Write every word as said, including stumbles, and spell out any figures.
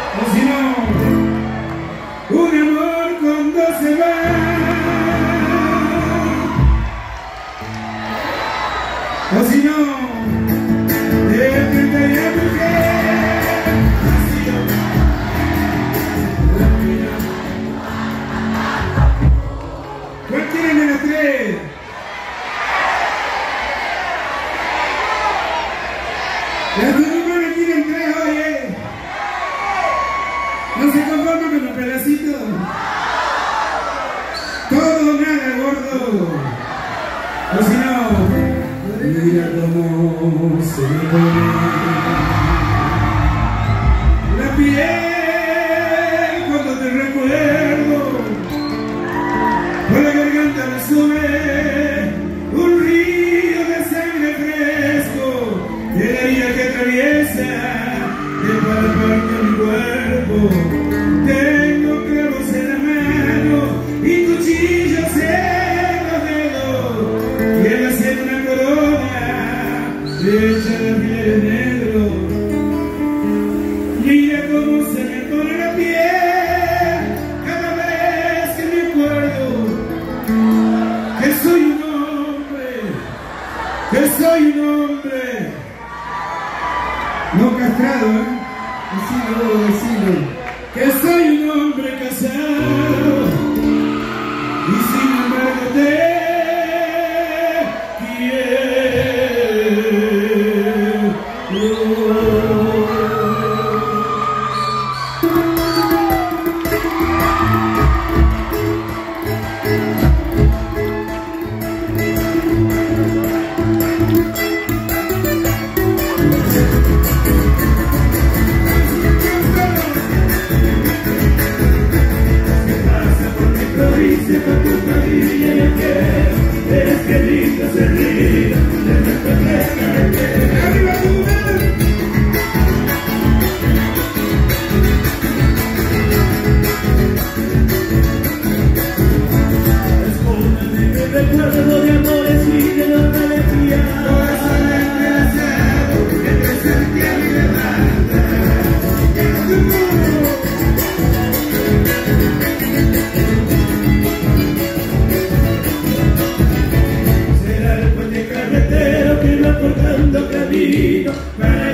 O si no, un amor cuando se va. O si no, de frente a mujer. Así no. ¿Cuál quieren de los tres? Las turucones quieren tres, oye. No se conforman con los pedacitos. Todo nada, gordo. O si no, mira cómo se me pone la piel cuando te recuerdo. Por la garganta me sube un río de sangre fresco, de la herida que atraviesa de palparte mi cuerpo. Tengo clavos en la mano y cuchillos en los dedos, y él hace una corona hecha de piel negro. Mira cómo se me pone la piel cada vez que me acuerdo que soy un hombre, que soy un hombre no castrado, ¿eh? Decilo, decilo, que soy un hombre casado y sin embargo te con tu cariño y el que eres que linda se ríe de nuestra carretera. ¡Arriba tu mano! Respóndame mi recuerdo de amores y de nuestra alegría. Corazón desgraciado que te sentí a mi demanda. En tu mundo cortando camino para